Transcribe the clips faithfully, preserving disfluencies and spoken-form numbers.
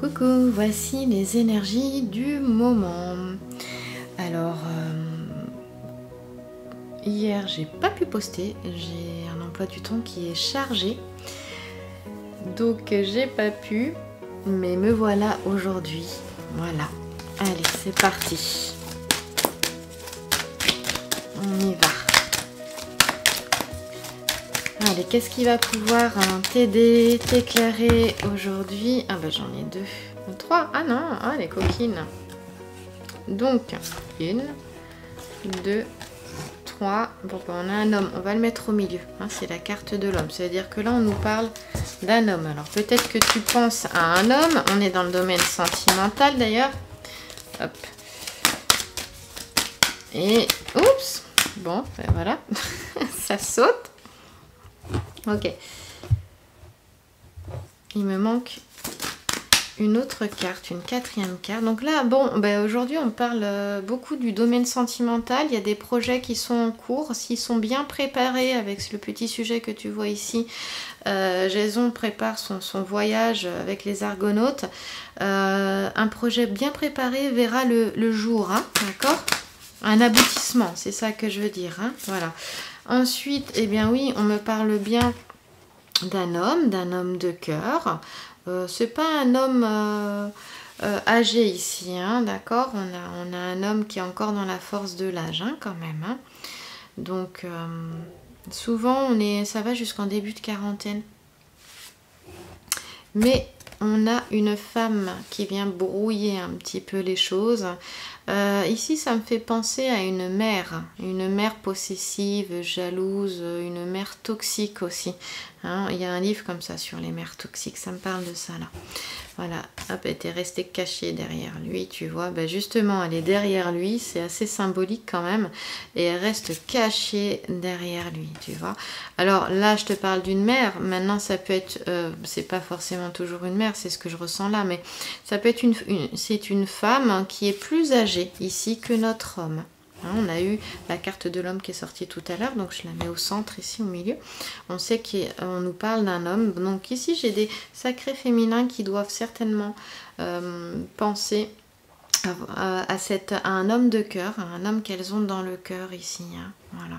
Coucou, voici les énergies du moment. Alors, euh, hier j'ai pas pu poster, j'ai un emploi du temps qui est chargé, donc j'ai pas pu, mais me voilà aujourd'hui. Voilà, allez, c'est parti. On y va. Allez, qu'est-ce qui va pouvoir hein, t'aider, t'éclairer aujourd'hui? Ah bah j'en ai deux. Trois. Ah non, ah les coquines. Donc, une, deux, trois. Bon bah on a un homme, on va le mettre au milieu. Hein, c'est la carte de l'homme. C'est-à-dire que là on nous parle d'un homme. Alors peut-être que tu penses à un homme. On est dans le domaine sentimental d'ailleurs. Hop. Et oups. Bon, ben voilà. Ça saute. Ok. Il me manque une autre carte, une quatrième carte. Donc là, bon, ben aujourd'hui on parle beaucoup du domaine sentimental. Il y a des projets qui sont en cours. S'ils sont bien préparés avec le petit sujet que tu vois ici, euh, Jason prépare son, son voyage avec les Argonautes. Euh, un projet bien préparé verra le, le jour, hein, d'accord? Un aboutissement, c'est ça que je veux dire, hein, voilà. Ensuite, eh bien oui, on me parle bien d'un homme, d'un homme de cœur. Euh, c'est pas un homme euh, euh, âgé ici, hein, d'accord? On a, on a un homme qui est encore dans la force de l'âge, hein, quand même. Hein. Donc, euh, souvent, on est, ça va jusqu'en début de quarantaine. Mais on a une femme qui vient brouiller un petit peu les choses. Euh, ici, ça me fait penser à une mère, une mère possessive, jalouse, une mère toxique aussi. Hein, il y a un livre comme ça sur les mères toxiques, ça me parle de ça là. Voilà, hop, elle était restée cachée derrière lui, tu vois. Ben justement, elle est derrière lui, c'est assez symbolique quand même. Et elle reste cachée derrière lui, tu vois. Alors là, je te parle d'une mère. Maintenant, ça peut être, euh, c'est pas forcément toujours une mère, c'est ce que je ressens là, mais ça peut être une, une c'est une femme qui est plus âgée ici que notre homme. Hein, on a eu la carte de l'homme qui est sortie tout à l'heure, donc je la mets au centre ici au milieu. On sait qu'on nous parle d'un homme. Donc ici j'ai des sacrés féminins qui doivent certainement euh, penser à, à, cette, à un homme de cœur, à un homme qu'elles ont dans le cœur ici. Hein, voilà.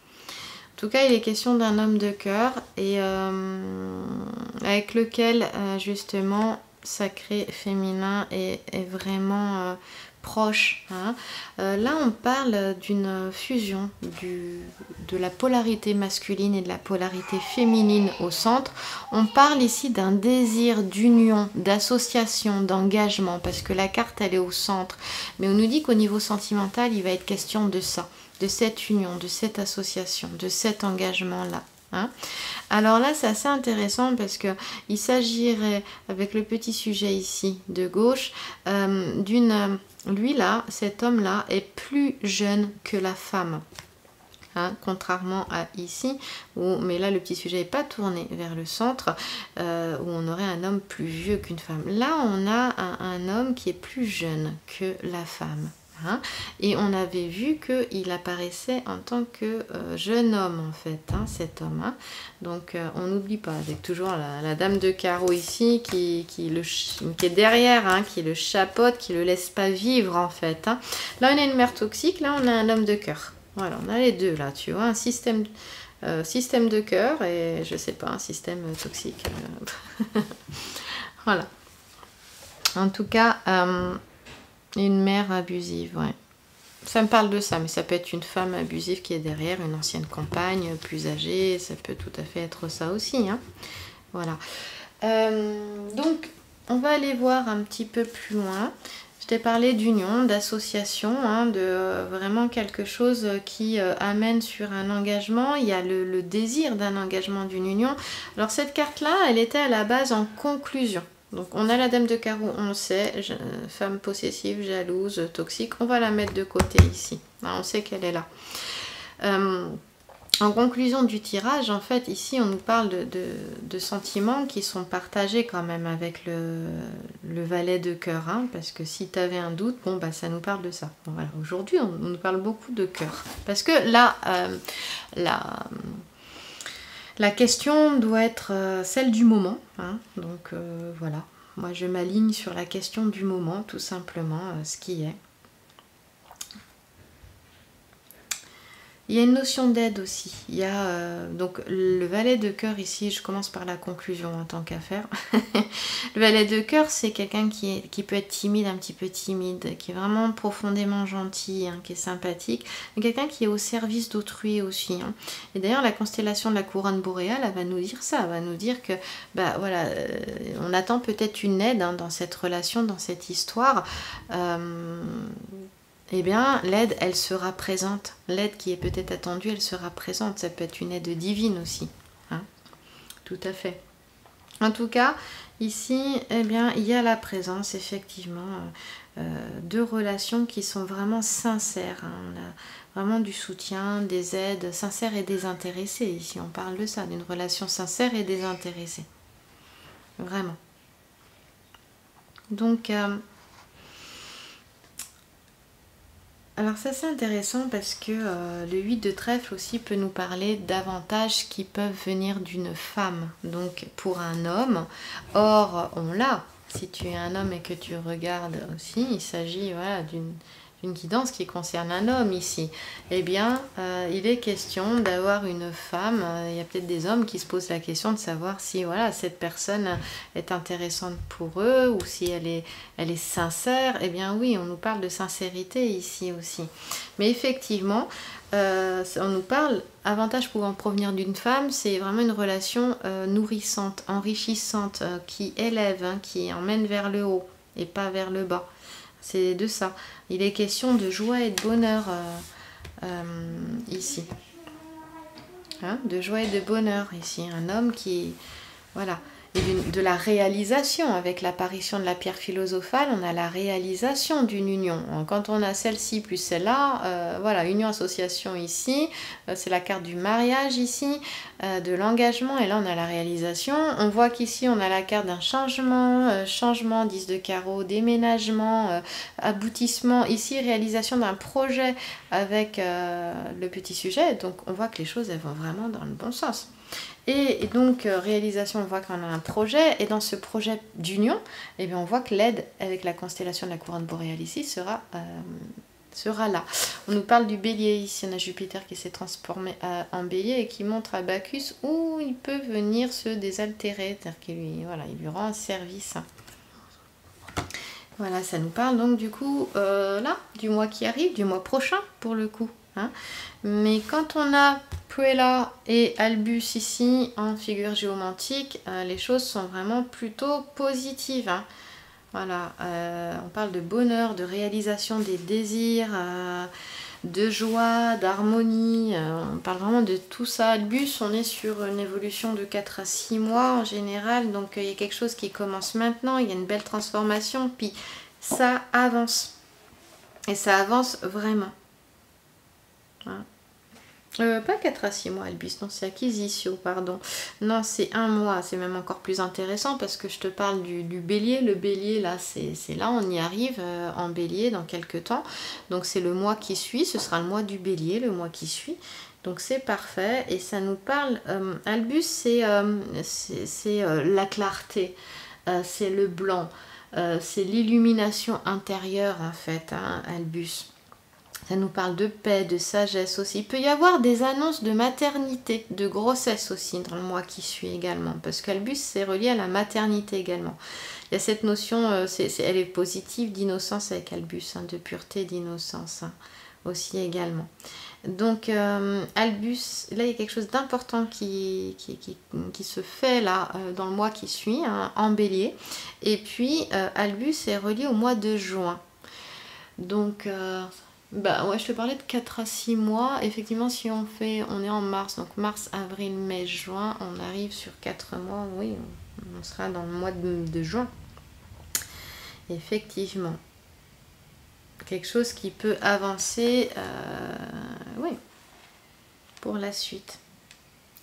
En tout cas, il est question d'un homme de cœur et euh, avec lequel euh, justement sacré féminin est, est vraiment euh, proche. Hein. Euh, là, on parle d'une fusion du, de la polarité masculine et de la polarité féminine au centre. On parle ici d'un désir d'union, d'association, d'engagement, parce que la carte, elle est au centre. Mais on nous dit qu'au niveau sentimental, il va être question de ça, de cette union, de cette association, de cet engagement-là. Hein. Alors là, c'est assez intéressant parce que il s'agirait, avec le petit sujet ici de gauche, euh, d'une... Lui là, cet homme-là est plus jeune que la femme. Hein, contrairement à ici, où, mais là le petit sujet n'est pas tourné vers le centre, euh, où on aurait un homme plus vieux qu'une femme. Là, on a un, un homme qui est plus jeune que la femme. Hein, et on avait vu qu'il apparaissait en tant que euh, jeune homme en fait, hein, cet homme. Hein. Donc euh, on n'oublie pas, avec toujours la, la dame de carreau ici qui, qui, le, qui est derrière, hein, qui le chapeaute, qui le laisse pas vivre en fait. Hein. Là on a une mère toxique, là on a un homme de cœur. Voilà, on a les deux là, tu vois, un système, euh, système de cœur et je sais pas, un système toxique. Voilà. En tout cas... Euh, une mère abusive, ouais. Ça me parle de ça, mais ça peut être une femme abusive qui est derrière, une ancienne compagne plus âgée, ça peut tout à fait être ça aussi, hein. Voilà. Euh, donc, on va aller voir un petit peu plus loin. Je t'ai parlé d'union, d'association, hein, de euh, vraiment quelque chose qui euh, amène sur un engagement. Il y a le, le désir d'un engagement, d'une union. Alors, cette carte-là, elle était à la base en conclusion. Donc on a la dame de carreau, on le sait, femme possessive, jalouse, toxique, on va la mettre de côté ici, on sait qu'elle est là. Euh, en conclusion du tirage, en fait, ici on nous parle de, de, de sentiments qui sont partagés quand même avec le, le valet de cœur, hein, parce que si tu avais un doute, bon bah ça nous parle de ça. Bon, voilà, aujourd'hui on, on nous parle beaucoup de cœur, parce que là, euh, la... La question doit être euh, celle du moment, hein, donc euh, voilà, moi je m'aligne sur la question du moment, tout simplement, euh, ce qui est. Il y a une notion d'aide aussi. Il y a euh, donc le valet de cœur ici, je commence par la conclusion en tant qu'affaire. Le valet de cœur, c'est quelqu'un qui, est, qui peut être timide, un petit peu timide, qui est vraiment profondément gentil, hein, qui est sympathique, mais quelqu'un qui est au service d'autrui aussi. Hein. Et d'ailleurs, la constellation de la couronne boréale, elle va nous dire ça, elle va nous dire que, bah voilà, euh, on attend peut-être une aide hein, dans cette relation, dans cette histoire. Euh, Eh bien, l'aide, elle sera présente. L'aide qui est peut-être attendue, elle sera présente. Ça peut être une aide divine aussi. Hein, tout à fait. En tout cas, ici, eh bien, il y a la présence, effectivement, euh, de relations qui sont vraiment sincères. Hein. On a vraiment du soutien, des aides sincères et désintéressées. Ici, on parle de ça, d'une relation sincère et désintéressée. Vraiment. Donc... Euh, Alors ça c'est intéressant parce que euh, le huit de trèfle aussi peut nous parler d'avantages qui peuvent venir d'une femme, donc pour un homme. Or, on l'a, si tu es un homme et que tu regardes aussi, il s'agit voilà, d'une une guidance qui concerne un homme ici. Eh bien, euh, il est question d'avoir une femme, euh, il y a peut-être des hommes qui se posent la question de savoir si voilà, cette personne est intéressante pour eux ou si elle est, elle est sincère. Eh bien oui, on nous parle de sincérité ici aussi. Mais effectivement, euh, on nous parle, avantage pouvant provenir d'une femme, c'est vraiment une relation euh, nourrissante, enrichissante, euh, qui élève, hein, qui emmène vers le haut et pas vers le bas. C'est de ça. Il est question de joie et de bonheur euh, euh, ici. Hein, de joie et de bonheur ici. Un homme qui... Voilà. Et de la réalisation, avec l'apparition de la pierre philosophale, on a la réalisation d'une union. Quand on a celle-ci plus celle-là, euh, voilà, union-association ici, euh, c'est la carte du mariage ici, euh, de l'engagement, et là on a la réalisation. On voit qu'ici on a la carte d'un changement, euh, changement, dix de carreau, déménagement, euh, aboutissement, ici réalisation d'un projet avec euh, le petit sujet, donc on voit que les choses elles vont vraiment dans le bon sens. Et donc, euh, réalisation, on voit qu'on a un projet, et dans ce projet d'union, eh bien, on voit que l'aide avec la constellation de la couronne boréale ici sera, euh, sera là. On nous parle du bélier ici, on a Jupiter qui s'est transformé à, en bélier et qui montre à Bacchus où il peut venir se désaltérer, c'est-à-dire qu'il lui, voilà, il lui rend un service. Voilà, ça nous parle donc du coup, euh, là, du mois qui arrive, du mois prochain pour le coup. Hein. Mais quand on a Puella et Albus ici en figure géomantique, euh, les choses sont vraiment plutôt positives. Hein. Voilà, euh, on parle de bonheur, de réalisation des désirs, euh, de joie, d'harmonie. Euh, on parle vraiment de tout ça. Albus, on est sur une évolution de quatre à six mois en général. Donc il y a quelque chose qui commence maintenant, il y a une belle transformation, puis ça avance. Et ça avance vraiment. Hein. Euh, pas quatre à six mois Albus, non c'est Acquisitio, pardon. Non c'est un mois, c'est même encore plus intéressant parce que je te parle du, du bélier. Le bélier là, c'est là, on y arrive euh, en bélier dans quelques temps. Donc c'est le mois qui suit, ce sera le mois du bélier, le mois qui suit. Donc c'est parfait et ça nous parle, euh, Albus c'est euh, euh, la clarté, euh, c'est le blanc, euh, c'est l'illumination intérieure en fait, hein, Albus. Ça nous parle de paix, de sagesse aussi. Il peut y avoir des annonces de maternité, de grossesse aussi dans le mois qui suit également. Parce qu'Albus, c'est relié à la maternité également. Il y a cette notion, euh, c'est, c'est, elle est positive d'innocence avec Albus, hein, de pureté, d'innocence hein, aussi également. Donc euh, Albus, là il y a quelque chose d'important qui, qui, qui, qui se fait là euh, dans le mois qui suit, hein, en bélier. Et puis euh, Albus est relié au mois de juin. Donc... Euh, Bah ouais, je te parlais de quatre à six mois. Effectivement, si on fait, on est en mars, donc mars, avril, mai, juin, on arrive sur quatre mois. Oui, on sera dans le mois de, de juin. Effectivement. Quelque chose qui peut avancer, euh, oui, pour la suite.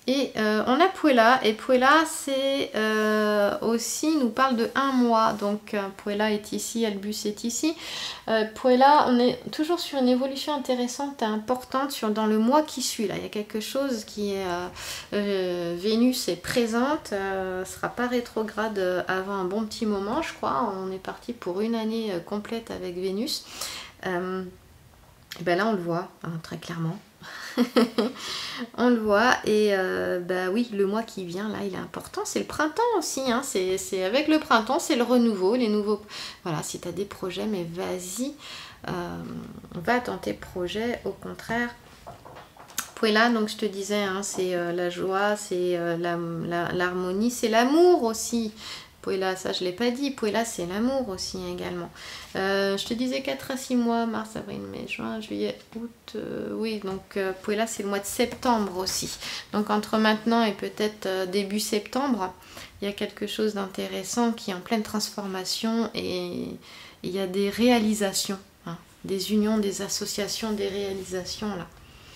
Et euh, on a Puella, et Puella c'est euh, aussi, nous parle de un mois, donc euh, Puella est ici, Albus est ici. Euh, Puella, on est toujours sur une évolution intéressante et importante sur, dans le mois qui suit. Là, il y a quelque chose qui est... Euh, euh, Vénus est présente, euh, sera pas rétrograde avant un bon petit moment, je crois. On est parti pour une année complète avec Vénus. Euh, et ben là, on le voit, hein, très clairement. On le voit, et euh, bah oui, le mois qui vient là il est important, c'est le printemps aussi, hein. C'est avec le printemps, c'est le renouveau, les nouveaux, voilà, si tu as des projets, mais vas-y, euh, va dans tes projets, au contraire. Puella, donc je te disais, hein, c'est euh, la joie, c'est euh, l'harmonie, la, la, c'est l'amour aussi. Puella, ça je ne l'ai pas dit, Puella c'est l'amour aussi également. Euh, je te disais quatre à six mois, mars, avril, mai, juin, juillet, août, euh, oui, donc euh, Puella c'est le mois de septembre aussi. Donc entre maintenant et peut-être euh, début septembre, il y a quelque chose d'intéressant qui est en pleine transformation, et il y a des réalisations, hein, des unions, des associations, des réalisations là.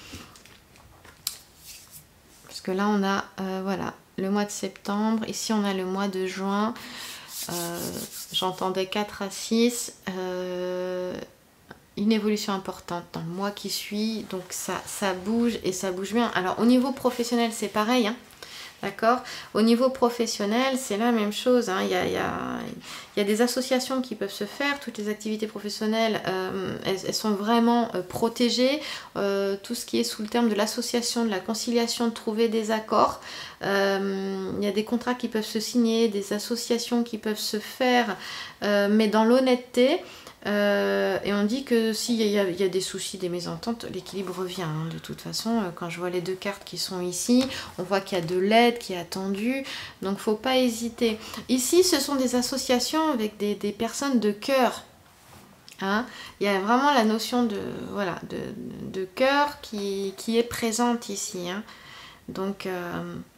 Parce que là on a, euh, voilà, le mois de septembre, ici on a le mois de juin, euh, j'entendais quatre à six, euh, une évolution importante dans le mois qui suit, donc ça, ça bouge, et ça bouge bien. Alors au niveau professionnel c'est pareil, hein, d'accord. Au niveau professionnel c'est la même chose, hein. Il y a, il y a, il y a des associations qui peuvent se faire, toutes les activités professionnelles, euh, elles, elles sont vraiment euh, protégées, euh, tout ce qui est sous le terme de l'association, de la conciliation, de trouver des accords. Euh, il y a des contrats qui peuvent se signer, des associations qui peuvent se faire, euh, mais dans l'honnêteté. Euh, et on dit que s'il y, y, y a des soucis, des mésententes, l'équilibre revient, hein. De toute façon, quand je vois les deux cartes qui sont ici, on voit qu'il y a de l'aide qui est attendue, donc faut pas hésiter. Ici ce sont des associations avec des, des personnes de cœur, hein. Il y a vraiment la notion de, voilà, de, de cœur qui, qui est présente ici, hein. Donc euh,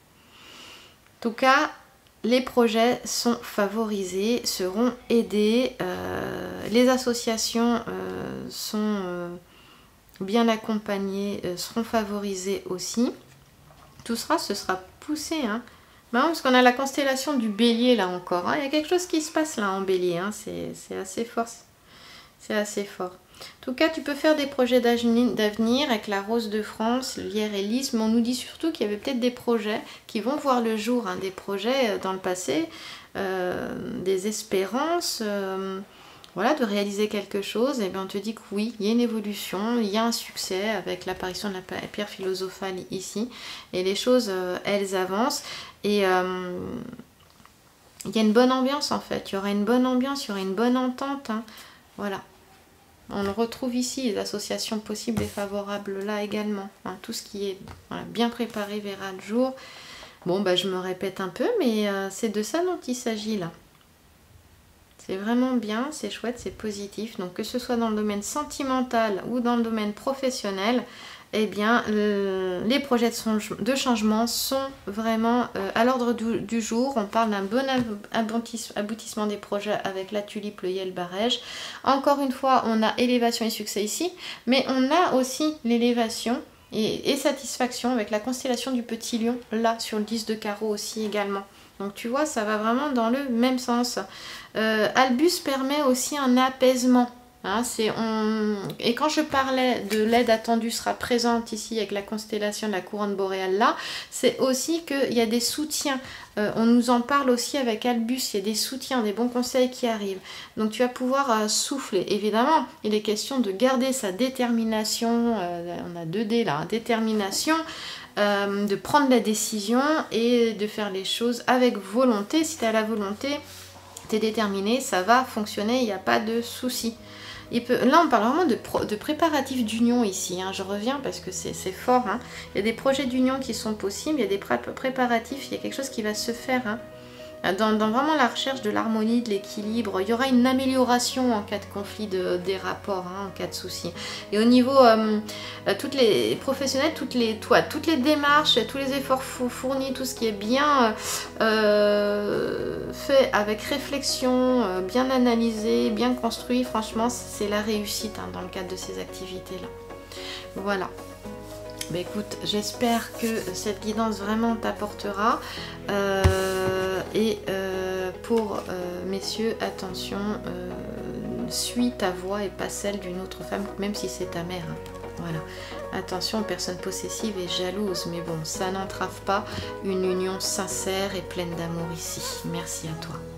en tout cas les projets sont favorisés, seront aidés, euh, les associations euh, sont euh, bien accompagnées, euh, seront favorisées aussi. Tout sera, ce sera poussé, hein. Ben, parce qu'on a la constellation du bélier là encore, hein. Il y a quelque chose qui se passe là en bélier, hein. C'est assez fort, c'est assez fort. En tout cas, tu peux faire des projets d'avenir avec la Rose de France, le lierre et lys, mais on nous dit surtout qu'il y avait peut-être des projets qui vont voir le jour, hein, des projets dans le passé, euh, des espérances, euh, voilà, de réaliser quelque chose. Et bien on te dit que oui, il y a une évolution, il y a un succès avec l'apparition de la pierre philosophale ici, et les choses, euh, elles avancent, et euh, il y a une bonne ambiance en fait, il y aura une bonne ambiance, il y aura une bonne entente, hein, voilà. On retrouve ici les associations possibles et favorables là également, hein. Tout ce qui est, voilà, bien préparé verra le jour. Bon, bah, je me répète un peu, mais euh, c'est de ça dont il s'agit là. C'est vraiment bien, c'est chouette, c'est positif. Donc que ce soit dans le domaine sentimental ou dans le domaine professionnel, eh bien le, les projets de, son, de changement sont vraiment euh, à l'ordre du, du jour. On parle d'un bon aboutissement des projets avec la tulipe, le Yel Barège. Encore une fois, on a élévation et succès ici, mais on a aussi l'élévation et, et satisfaction avec la constellation du petit lion, là sur le dix de carreau aussi également. Donc tu vois, ça va vraiment dans le même sens. Euh, Albus permet aussi un apaisement. Hein, on... Et quand je parlais de l'aide attendue sera présente ici avec la constellation de la couronne boréale là, c'est aussi qu'il y a des soutiens. Euh, on nous en parle aussi avec Albus, il y a des soutiens, des bons conseils qui arrivent. Donc tu vas pouvoir euh, souffler. Évidemment, il est question de garder sa détermination. Euh, on a deux dés là, hein, détermination. Euh, de prendre la décision et de faire les choses avec volonté. Si tu as la volonté, tu es déterminé, ça va fonctionner, il n'y a pas de souci. Là, on parle vraiment de, de préparatifs d'union ici, hein. Je reviens parce que c'est fort, hein. Il y a des projets d'union qui sont possibles, il y a des pré préparatifs, il y a quelque chose qui va se faire, hein. Dans, dans vraiment la recherche de l'harmonie, de l'équilibre, il y aura une amélioration en cas de conflit de, des rapports, hein, en cas de souci. Et au niveau, euh, toutes les professionnels, toutes les, toi, toutes les démarches, tous les efforts fournis, tout ce qui est bien euh, fait avec réflexion, euh, bien analysé, bien construit, franchement, c'est la réussite, hein, dans le cadre de ces activités-là. Voilà. Bah écoute, j'espère que cette guidance vraiment t'apportera. Euh, et euh, pour euh, messieurs, attention, euh, suis ta voix et pas celle d'une autre femme, même si c'est ta mère. Voilà. Attention aux personnes possessives et jalouses, mais bon, ça n'entrave pas une union sincère et pleine d'amour ici. Merci à toi.